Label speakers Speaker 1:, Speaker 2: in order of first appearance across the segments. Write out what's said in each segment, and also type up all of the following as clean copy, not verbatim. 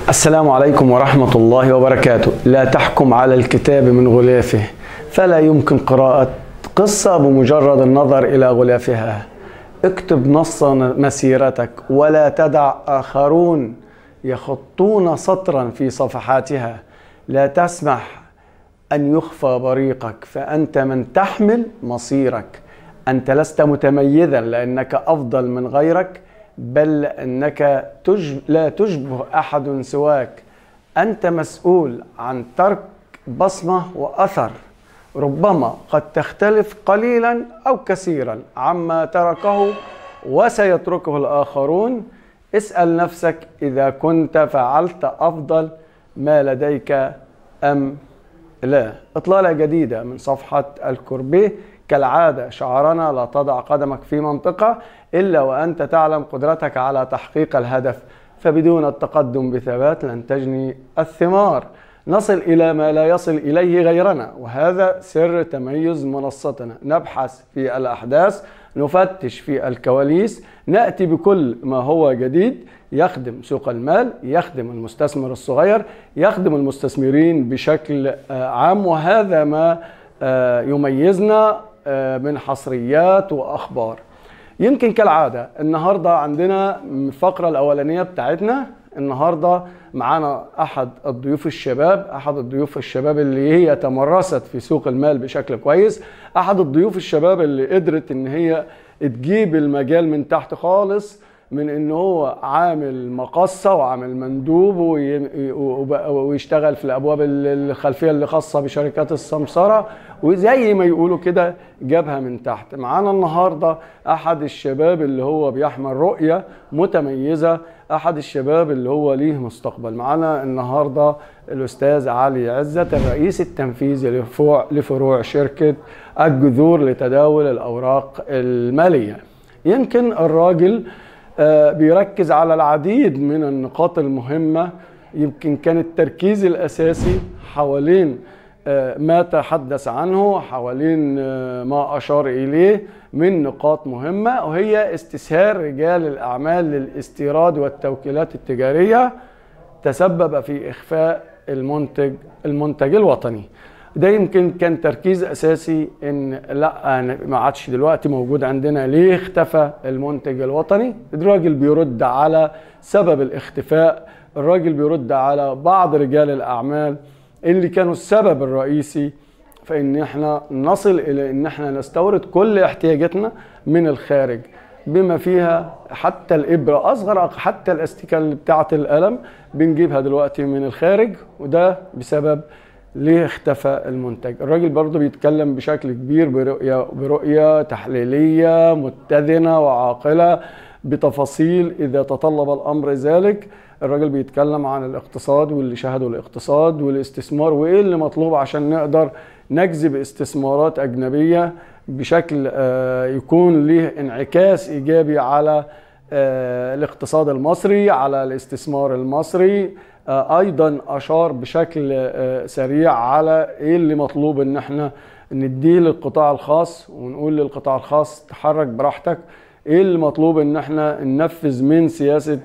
Speaker 1: السلام عليكم ورحمة الله وبركاته. لا تحكم على الكتاب من غلافه، فلا يمكن قراءة قصة بمجرد النظر إلى غلافها. اكتب نص مسيرتك ولا تدع آخرون يخطون سطرا في صفحاتها. لا تسمح أن يخفى بريقك، فأنت من تحمل مصيرك. أنت لست متميزا لأنك أفضل من غيرك، بل أنك لا تشبه أحد سواك. أنت مسؤول عن ترك بصمة وأثر، ربما قد تختلف قليلا أو كثيرا عما تركه وسيتركه الآخرون. اسأل نفسك إذا كنت فعلت أفضل ما لديك أم لا. إطلالة جديدة من صفحة الكوربيه. كالعادة شعارنا: لا تضع قدمك في منطقة إلا وأنت تعلم قدرتك على تحقيق الهدف، فبدون التقدم بثبات لن تجني الثمار. نصل إلى ما لا يصل إليه غيرنا، وهذا سر تميز منصتنا. نبحث في الأحداث، نفتش في الكواليس، نأتي بكل ما هو جديد يخدم سوق المال، يخدم المستثمر الصغير، يخدم المستثمرين بشكل عام. وهذا ما يميزنا من حصريات وأخبار. يمكن كالعادة النهاردة عندنا الفقرة الأولانية بتاعتنا. النهاردة معانا أحد الضيوف الشباب اللي هي تمرست في سوق المال بشكل كويس، أحد الضيوف الشباب اللي قدرت إن هي تجيب المجال من تحت خالص، من إن هو عامل مقصة وعامل مندوب ويشتغل في الأبواب الخلفية اللي خاصة بشركات السمسرة، وزي ما يقولوا كده جابها من تحت. معانا النهاردة أحد الشباب اللي هو بيحمل رؤية متميزة، أحد الشباب اللي هو ليه مستقبل. معانا النهاردة الأستاذ علي عزت، الرئيس التنفيذي لفروع شركة الجذور لتداول الأوراق المالية. يمكن الراجل بيركز على العديد من النقاط المهمة. يمكن كان التركيز الأساسي حوالين ما تحدث عنه، حوالين ما أشار إليه من نقاط مهمة، وهي استسهال رجال الأعمال للاستيراد والتوكيلات التجارية تسبب في إخفاء المنتج الوطني. ده يمكن كان تركيز أساسي، إن لا ما عادش دلوقتي موجود عندنا. ليه اختفى المنتج الوطني؟ الراجل بيرد على سبب الاختفاء، الراجل بيرد على بعض رجال الأعمال اللي كانوا السبب الرئيسي في إن احنا نصل إلى إن احنا نستورد كل احتياجاتنا من الخارج، بما فيها حتى الإبرة أصغر، حتى الأستيكة بتاعة القلم بنجيبها دلوقتي من الخارج، وده بسبب ليه اختفى المنتج. الراجل برضه بيتكلم بشكل كبير برؤية تحليلية متزنة وعاقلة بتفاصيل إذا تطلب الأمر ذلك. الراجل بيتكلم عن الاقتصاد واللي شهدوا الاقتصاد والاستثمار، وإيه اللي مطلوب عشان نقدر نجذب استثمارات أجنبية بشكل يكون له انعكاس إيجابي على الاقتصاد المصري، على الاستثمار المصري. ايضا اشار بشكل سريع على ايه اللي مطلوب ان احنا نديه للقطاع الخاص، ونقول للقطاع الخاص تحرك براحتك. ايه اللي مطلوب ان احنا ننفذ من سياسة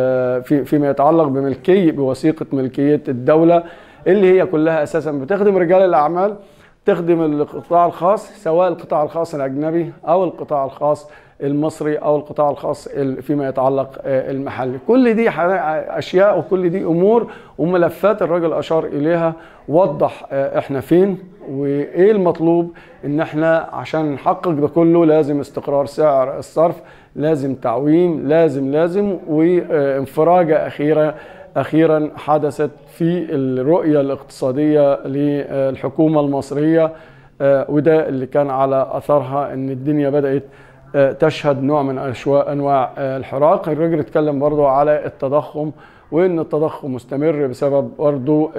Speaker 1: فيما يتعلق بوثيقة ملكية الدولة، اللي هي كلها اساسا بتخدم رجال الاعمال، تخدم القطاع الخاص، سواء القطاع الخاص الاجنبي او القطاع الخاص المصري او القطاع الخاص فيما يتعلق المحلي. كل دي اشياء وكل دي امور وملفات الراجل اشار اليها، وضح احنا فين وايه المطلوب. ان احنا عشان نحقق ده كله لازم استقرار سعر الصرف، لازم تعويم، لازم وانفراجة اخيرا حدثت في الرؤية الاقتصادية للحكومة المصرية، وده اللي كان على اثرها ان الدنيا بدأت تشهد نوع من انواع الحراك. الراجل اتكلم برضو على التضخم، وان التضخم مستمر بسبب برضو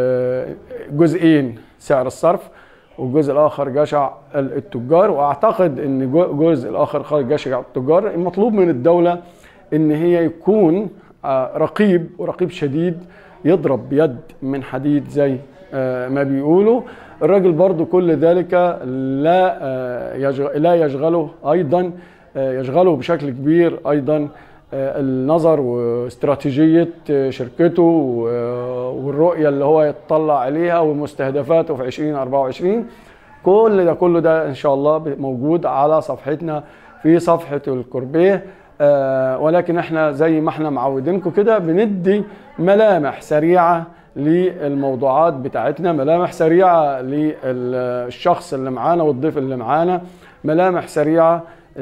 Speaker 1: الجزئين: سعر الصرف، والجزء الاخر جشع التجار. واعتقد ان الجزء الاخر جشع التجار. المطلوب من الدولة ان هي يكون رقيب شديد، يضرب بيد من حديد زي ما بيقولوا. الراجل برضو كل ذلك لا يشغله أيضا، يشغله بشكل كبير أيضا النظر واستراتيجية شركته والرؤية اللي هو يتطلع عليها ومستهدفاته في 2024. كل ده ان شاء الله موجود على صفحتنا في صفحة الكوربيه. ولكن احنا زي ما احنا معودينكم كده بندي ملامح سريعة للموضوعات بتاعتنا، ملامح سريعة للشخص اللي معانا والضيف اللي معانا، ملامح سريعة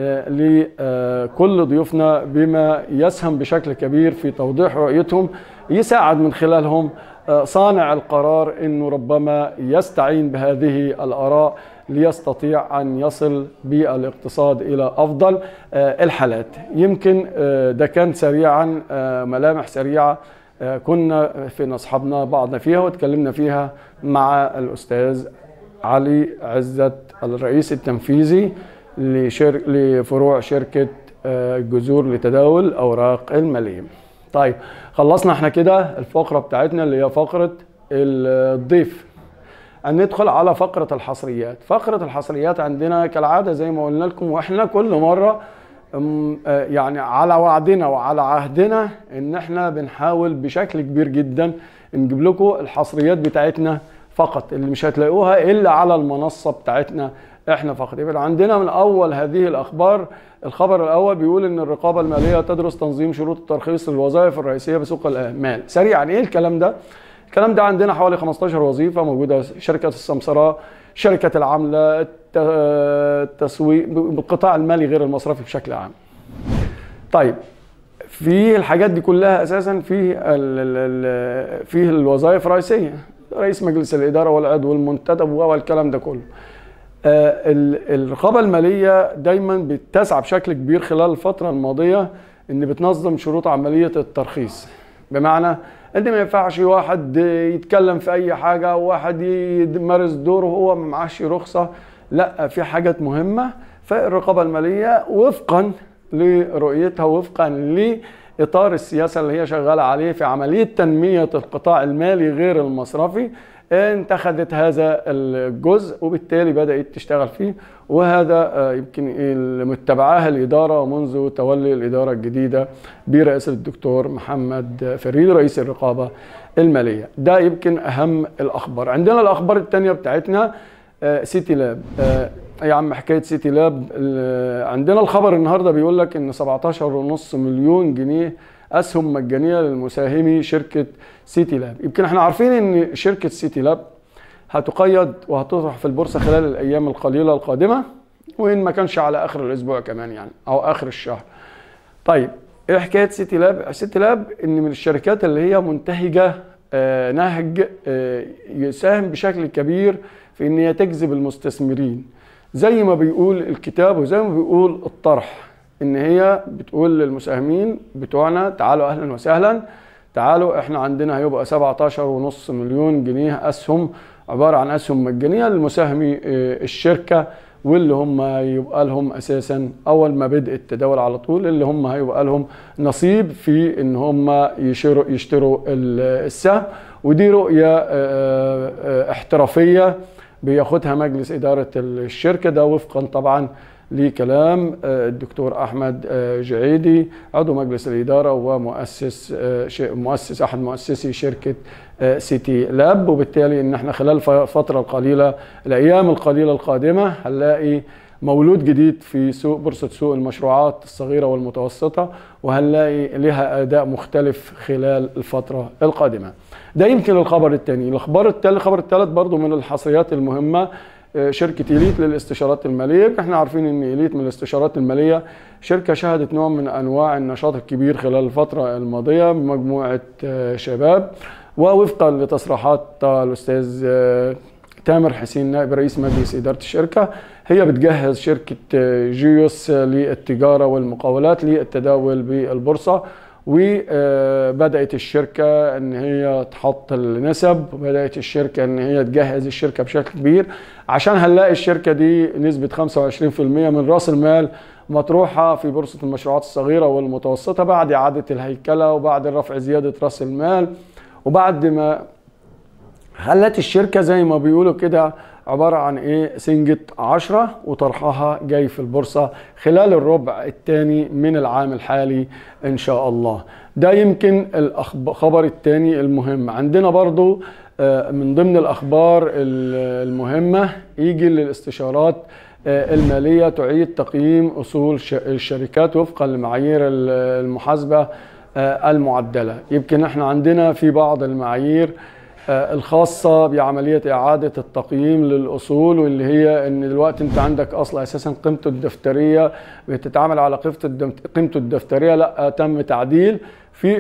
Speaker 1: لكل ضيوفنا بما يسهم بشكل كبير في توضيح رؤيتهم، يساعد من خلالهم صانع القرار انه ربما يستعين بهذه الآراء ليستطيع ان يصل بالاقتصاد الى افضل الحالات. يمكن ده كان سريعا ملامح سريعة كنا في اصحابنا بعضنا فيها واتكلمنا فيها مع الاستاذ علي عزت الرئيس التنفيذي لفروع شركة الجذور لتداول الأوراق المالية. طيب خلصنا احنا كده الفقرة بتاعتنا اللي هي فقرة الضيف. هندخل على فقرة الحصريات. فقرة الحصريات عندنا كالعادة زي ما قلنا لكم واحنا كل مرة يعني على وعدنا وعلى عهدنا ان احنا بنحاول بشكل كبير جدا نجيب لكم الحصريات بتاعتنا فقط، اللي مش هتلاقوها الا على المنصة بتاعتنا احنا فقط. يبقى عندنا من اول هذه الاخبار، الخبر الاول بيقول ان الرقابة المالية تدرس تنظيم شروط الترخيص للوظائف الرئيسية بسوق المال. سريعا ايه الكلام ده؟ الكلام ده عندنا حوالي 15 وظيفة موجودة، شركة السمسرة، شركة العملة، التسويق، بالقطاع المالي غير المصرفي بشكل عام. طيب في الحاجات دي كلها اساسا فيه الوظائف الرئيسية، رئيس مجلس الإدارة والعضو والمنتدب والكلام ده كله. الرقابة المالية دايما بتسعى بشكل كبير خلال الفترة الماضية ان بتنظم شروط عملية الترخيص، بمعنى ان ما ينفعش واحد يتكلم في اي حاجة وواحد يمارس دوره وهو ما معاش رخصة. لا، في حاجات مهمة. فالرقابة المالية وفقا لرؤيتها وفقا لإطار السياسة اللي هي شغالة عليه في عملية تنمية القطاع المالي غير المصرفي انتخذت هذا الجزء وبالتالي بدأت تشتغل فيه، وهذا يمكن متبعاه الإدارة منذ تولي الإدارة الجديدة برئاسة الدكتور محمد فريد رئيس الرقابة المالية. ده يمكن أهم الأخبار. عندنا الأخبار الثانية بتاعتنا سيتي لاب. يا عم حكاية سيتي لاب، عندنا الخبر النهاردة بيقول لك إن 17.5 مليون جنيه أسهم مجانية للمساهمي شركة سيتي لاب. يمكن احنا عارفين إن شركة سيتي لاب هتقيد وهتطرح في البورصة خلال الأيام القليلة القادمة، وإن ما كانش على آخر الأسبوع كمان يعني أو آخر الشهر. طيب إيه حكاية سيتي لاب؟ سيتي لاب إن من الشركات اللي هي منتهجة نهج يساهم بشكل كبير في إن هي تجذب المستثمرين، زي ما بيقول الكتاب وزي ما بيقول الطرح، ان هي بتقول للمساهمين بتوعنا تعالوا اهلا وسهلا، تعالوا احنا عندنا هيبقى 17.5 مليون جنيه اسهم، عبارة عن اسهم مجانية للمساهمي الشركة، واللي هم يبقى لهم اساسا اول ما بدء التداول على طول اللي هم هيبقى لهم نصيب في ان هم يشتروا السهم. ودي رؤية احترافية بياخدها مجلس إدارة الشركة، ده وفقا طبعا لكلام الدكتور أحمد جعيدي عضو مجلس الإدارة ومؤسس أحد مؤسسي شركة سيتي لاب. وبالتالي إن احنا خلال فترة القليلة الأيام القليلة القادمة هنلاقي مولود جديد في بورصة سوق المشروعات الصغيرة والمتوسطة، وهنلاقي لها أداء مختلف خلال الفترة القادمة. ده يمكن الخبر الثاني. الخبر الثالث برضو من الحصريات المهمة، شركة إليت للاستشارات المالية. احنا عارفين ان إليت من الاستشارات المالية شركة شهدت نوع من انواع النشاط الكبير خلال الفترة الماضية بمجموعة شباب، ووفقا لتصريحات الأستاذ تامر حسين نائب رئيس مجلس إدارة الشركة، هي بتجهز شركة جيوس للتجارة والمقاولات للتداول بالبورصة، وبدأت الشركة ان هي تحط النسب، وبدأت الشركة ان هي تجهز الشركة بشكل كبير، عشان هنلاقي الشركة دي نسبة 25% من رأس المال مطروحة في بورصة المشروعات الصغيرة والمتوسطة بعد إعادة الهيكلة وبعد رفع زيادة رأس المال، وبعد ما خلت الشركة زي ما بيقولوا كده عبارة عن ايه؟ سنجة 10 وطرحها جاي في البورصة خلال الربع الثاني من العام الحالي ان شاء الله. ده يمكن الخبر الثاني المهم. عندنا برضو من ضمن الاخبار المهمة يجي للاستشارات المالية تعيد تقييم اصول الشركات وفقا لمعايير المحاسبة المعدلة. يمكن احنا عندنا في بعض المعايير الخاصة بعملية إعادة التقييم للأصول، واللي هي إن دلوقتي أنت عندك أصل أساسا قيمته الدفترية بتتعامل على قيمته الدفترية، لا تم تعديل في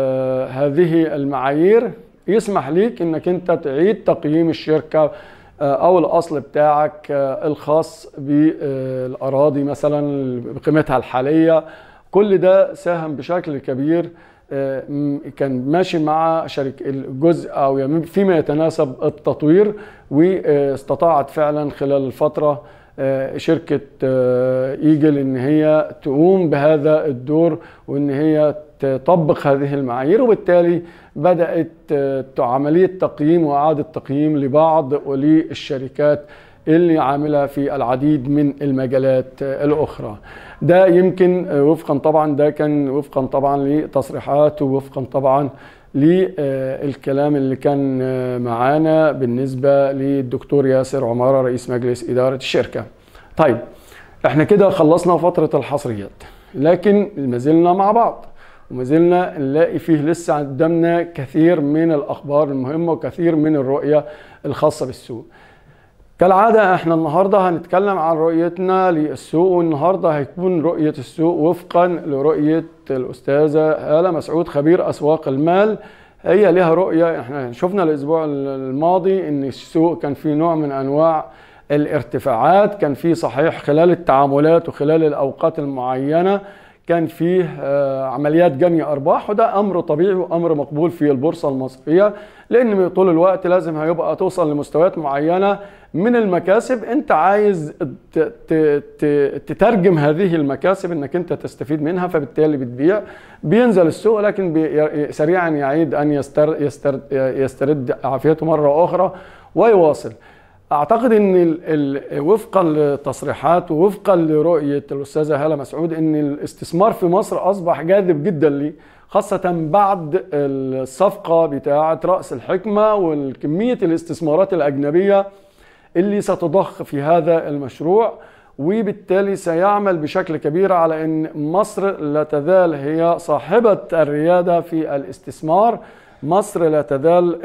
Speaker 1: هذه المعايير يسمح ليك إنك أنت تعيد تقييم الشركة أو الأصل بتاعك الخاص بالأراضي مثلا بقيمتها الحالية. كل ده ساهم بشكل كبير، كان ماشي مع الجزء او فيما يتناسب التطوير، واستطاعت فعلا خلال الفتره شركه ايجل ان هي تقوم بهذا الدور وان هي تطبق هذه المعايير، وبالتالي بدات عمليه تقييم واعاده تقييم لبعض وللشركات اللي عاملة في العديد من المجالات الأخرى. ده يمكن وفقا طبعا، ده كان وفقا طبعا لتصريحات ووفقا طبعا للكلام اللي كان معانا بالنسبة للدكتور ياسر عمارة رئيس مجلس إدارة الشركة. طيب احنا كده خلصنا فترة الحصريات، لكن ما زلنا مع بعض وما زلنا نلاقي فيه لسه قدامنا كثير من الأخبار المهمة وكثير من الرؤية الخاصة بالسوق. كالعادة احنا النهاردة هنتكلم عن رؤيتنا للسوق، والنهاردة هيكون رؤية السوق وفقا لرؤية الأستاذة هالة مسعود خبير أسواق المال. هي لها رؤية. احنا شفنا الأسبوع الماضي ان السوق كان فيه نوع من أنواع الارتفاعات، كان فيه صحيح خلال التعاملات وخلال الأوقات المعينة كان فيه عمليات جني أرباح، وده أمر طبيعي وأمر مقبول في البورصة المصرية، لأن طول الوقت لازم هيبقى توصل لمستويات معينة من المكاسب. أنت عايز تترجم هذه المكاسب أنك أنت تستفيد منها، فبالتالي بتبيع، بينزل السوق لكن سريعا يعيد أن يسترد عافيته مرة أخرى ويواصل. اعتقد ان وفقا للتصريحات ووفقا لرؤيه الاستاذه هاله مسعود ان الاستثمار في مصر اصبح جاذب جدا لي، خاصه بعد الصفقه بتاعه راس الحكمه والكميه الاستثمارات الاجنبيه اللي ستضخ في هذا المشروع، وبالتالي سيعمل بشكل كبير على ان مصر لا تزال هي صاحبه الرياده في الاستثمار. مصر لا تزال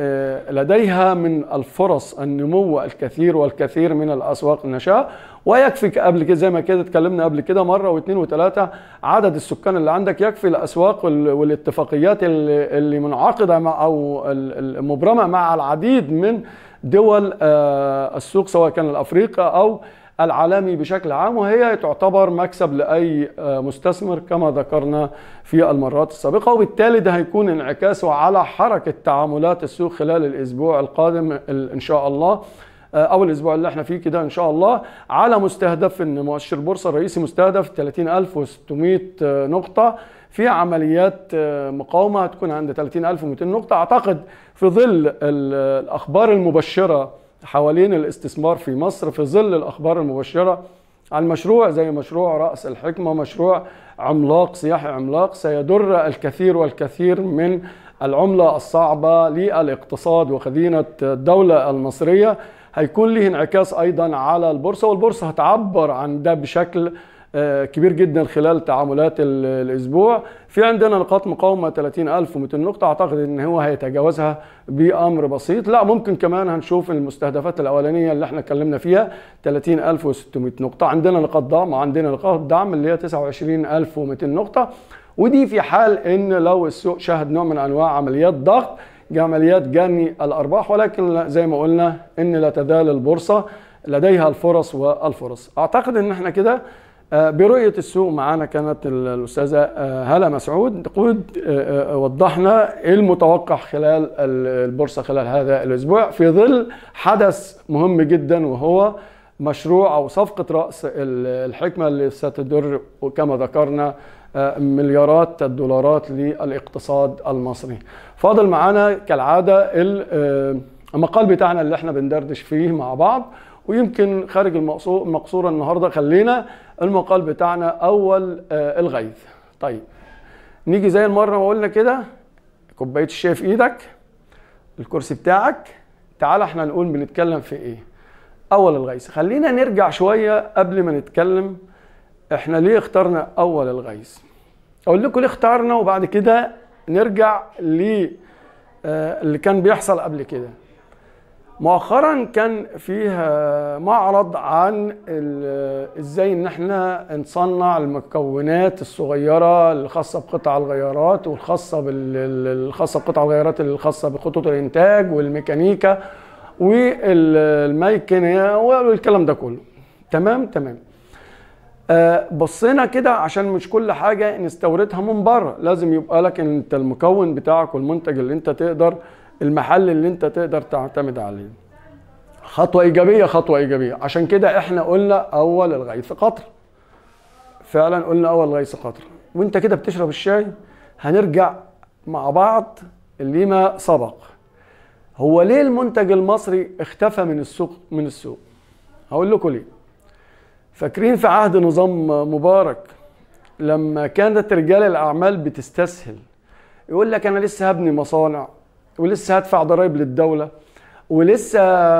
Speaker 1: لديها من الفرص النمو الكثير والكثير من الأسواق الناشئة، ويكفي قبل كده زي ما كده اتكلمنا قبل كده مرة واثنين وثلاثة، عدد السكان اللي عندك يكفي الأسواق والاتفاقيات اللي منعقدة مع أو المبرمة مع العديد من دول السوق سواء كان الأفريقي أو العالمي بشكل عام، وهي تعتبر مكسب لأي مستثمر كما ذكرنا في المرات السابقة. وبالتالي ده هيكون انعكاسه على حركة تعاملات السوق خلال الأسبوع القادم إن شاء الله، أو الأسبوع اللي احنا فيه كده إن شاء الله، على مستهدف إن مؤشر البورصة الرئيسي مستهدف 30600 نقطة، في عمليات مقاومة هتكون عند 30200 نقطة. أعتقد في ظل الأخبار المبشرة حوالين الاستثمار في مصر، في ظل الأخبار المبشرة عن مشروع زي مشروع رأس الحكمة، مشروع عملاق سياحي عملاق سيدر الكثير والكثير من العملة الصعبة للاقتصاد وخزينة الدولة المصرية، هيكون له انعكاس أيضا على البورصة، والبورصة هتعبر عن ده بشكل كبير جدا خلال تعاملات الأسبوع. في عندنا نقاط مقاومة 30200 نقطة، أعتقد إن هو هيتجاوزها بأمر بسيط. لا ممكن كمان هنشوف المستهدفات الأولانية اللي احنا اتكلمنا فيها 30600 نقطة. عندنا نقاط ضعف وعندنا نقاط دعم اللي هي 29200 نقطة، ودي في حال إن لو السوق شهد نوع من أنواع عمليات ضغط، عمليات جني الأرباح، ولكن زي ما قلنا إن لا تزال البورصة لديها الفرص والفرص. أعتقد إن احنا كده برؤية السوق معانا كانت الأستاذة هالة مسعود وضحنا المتوقع خلال البورصة خلال هذا الأسبوع في ظل حدث مهم جدا، وهو مشروع أو صفقة رأس الحكمة اللي ستدر كما ذكرنا مليارات الدولارات للاقتصاد المصري. فاضل معانا كالعادة المقال بتاعنا اللي احنا بندردش فيه مع بعض، ويمكن خارج المقصورة النهاردة خلينا المقال بتاعنا أول الغيث. طيب نيجي زي المرة ما قلنا كده، كوباية الشاي في ايدك، الكرسي بتاعك، تعال احنا نقول بنتكلم في ايه. أول الغيث، خلينا نرجع شوية قبل ما نتكلم احنا ليه اخترنا أول الغيث. أقول لكم ليه اخترنا وبعد كده نرجع اللي كان بيحصل قبل كده. مؤخرا كان فيها معرض عن ازاي ان احنا نصنع المكونات الصغيره الخاصه بقطع الغيارات والخاصه بقطع الغيارات الخاصه بخطوط الانتاج والميكانيكا والميكانيكا والكلام ده كله. تمام. بصينا كده عشان مش كل حاجه نستوردها من بره، لازم يبقى لك انت المكون بتاعك والمنتج اللي انت تقدر، المحل اللي انت تقدر تعتمد عليه. خطوة إيجابية. عشان كده احنا قلنا أول الغيث قطر. فعلا قلنا أول الغيث قطر. وانت كده بتشرب الشاي هنرجع مع بعض لما سبق. هو ليه المنتج المصري اختفى من السوق؟ هقول لكم ليه. فاكرين في عهد نظام مبارك لما كانت رجال الأعمال بتستسهل، يقول لك أنا لسه هبني مصانع ولسه هدفع ضرائب للدولة ولسه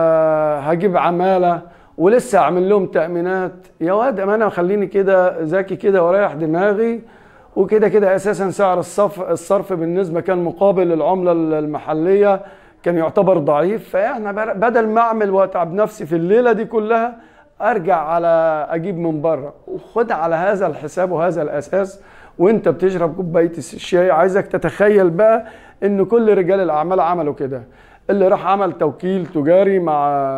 Speaker 1: هجيب عمالة ولسه اعمل لهم تأمينات. يا واد انا خليني كده ذكي كده ورايح دماغي، وكده كده اساسا سعر الصرف بالنسبة كان مقابل العملة المحلية كان يعتبر ضعيف. فاحنا بدل ما اعمل واتعب نفسي في الليلة دي كلها ارجع على اجيب من بره، وخد على هذا الحساب وهذا الاساس وانت بتشرب كوباية الشاي. عايزك تتخيل بقى ان كل رجال الاعمال عملوا كده. اللي راح عمل توكيل تجاري مع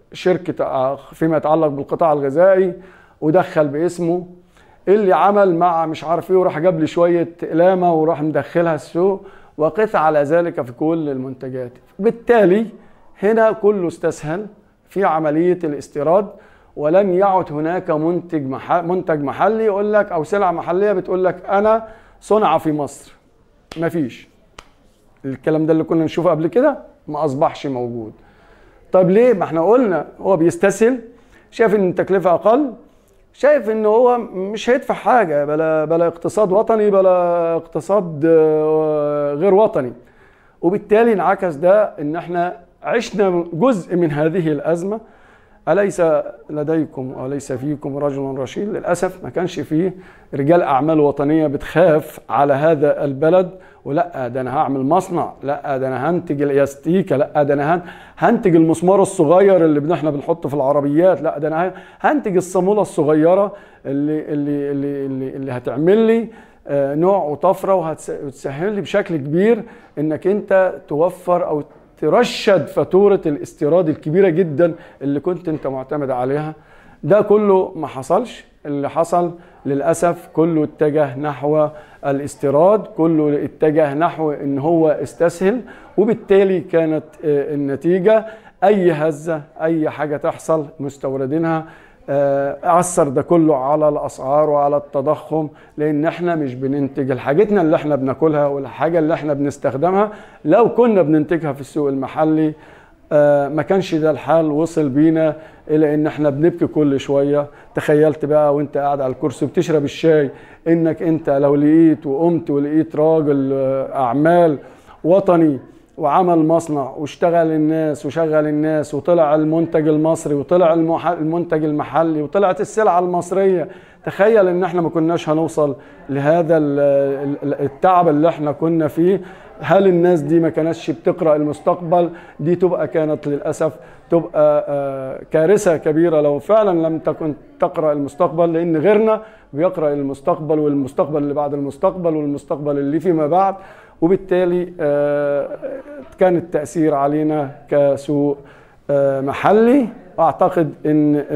Speaker 1: شركة فيما يتعلق بالقطاع الغذائي ودخل باسمه، اللي عمل مع مش عارف ايه وراح جاب لي شوية قلامة وراح مدخلها السوق، وقس على ذلك في كل المنتجات. بالتالي هنا كله استسهل في عملية الاستيراد، ولم يعد هناك منتج محلي يقول لك او سلعة محلية بتقول لك انا صنع في مصر. مفيش الكلام ده اللي كنا نشوفه قبل كده، ما اصبحش موجود. طيب ليه؟ ما احنا قلنا هو بيستسهل، شايف ان التكلفة اقل، شايف ان هو مش هيدفع حاجة، بلا اقتصاد وطني بلا اقتصاد غير وطني. وبالتالي انعكس ده ان احنا عشنا جزء من هذه الازمة. أليس لديكم وليس فيكم رجل رشيد؟ للأسف ما كانش فيه رجال أعمال وطنية بتخاف على هذا البلد، ولا ده أنا هعمل مصنع، لا ده أنا هنتج الياستيكا، لا ده أنا هنتج المسمار الصغير اللي احنا بنحطه في العربيات، لا ده أنا هنتج الصامولة الصغيرة اللي هتعمل لي نوع وطفرة وهتسهل لي بشكل كبير إنك أنت توفر أو ترشد فاتورة الاستيراد الكبيرة جدا اللي كنت انت معتمد عليها. ده كله ما حصلش. اللي حصل للأسف كله اتجه نحو الاستيراد، كله اتجه نحو ان هو استسهل، وبالتالي كانت النتيجة اي هزة اي حاجة تحصل مستوردينها. أثر ده كله على الأسعار وعلى التضخم، لأن احنا مش بننتج الحاجتنا اللي احنا بناكلها والحاجة اللي احنا بنستخدمها. لو كنا بننتجها في السوق المحلي ما كانش ده الحال، وصل بينا إلى إن احنا بنبكي كل شوية. تخيلت بقى وانت قاعد على الكرسي وبتشرب الشاي إنك انت لو لقيت وقمت ولقيت راجل أعمال وطني وعمل مصنع واشتغل الناس وشغل الناس وطلع المنتج المصري وطلع المنتج المحلي وطلعت السلعة المصرية. تخيل ان احنا ما كناش هنوصل لهذا التعب اللي احنا كنا فيه. هل الناس دي ما كانتش بتقرأ المستقبل؟ دي كانت للأسف تبقى كارثة كبيرة لو فعلا لم تكن تقرأ المستقبل، لأن غيرنا بيقرأ المستقبل والمستقبل اللي بعد المستقبل والمستقبل اللي فيما بعد. وبالتالي كان التأثير علينا كسوق محلي. أعتقد أن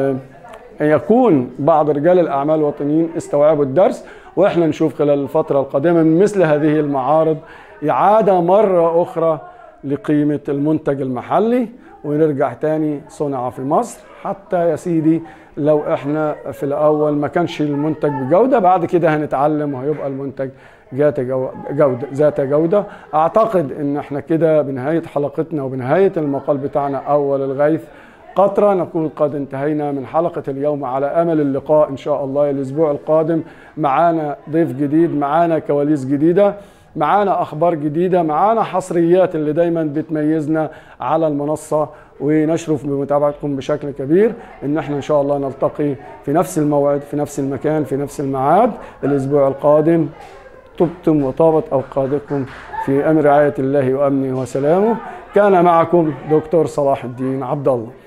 Speaker 1: يكون بعض رجال الأعمال الوطنيين استوعبوا الدرس، وإحنا نشوف خلال الفترة القادمة من مثل هذه المعارض إعادة مرة أخرى لقيمة المنتج المحلي، ونرجع تاني صنع في مصر. حتى يا سيدي لو إحنا في الأول ما كانش المنتج بجودة، بعد كده هنتعلم وهيبقى المنتج ذات جودة. أعتقد إن احنا كده بنهاية حلقتنا وبنهاية المقال بتاعنا أول الغيث قطرة، نكون قد انتهينا من حلقة اليوم، على أمل اللقاء إن شاء الله الأسبوع القادم. معانا ضيف جديد، معانا كواليس جديدة، معانا أخبار جديدة، معانا حصريات اللي دايما بتميزنا على المنصة، ونشرف بمتابعتكم بشكل كبير. إن احنا إن شاء الله نلتقي في نفس الموعد، في نفس المكان، في نفس الميعاد الأسبوع القادم. طبتم وطابت أوقاتكم في أمن رعاية الله وأمنه وسلامه. كان معكم دكتور صلاح الدين عبد الله.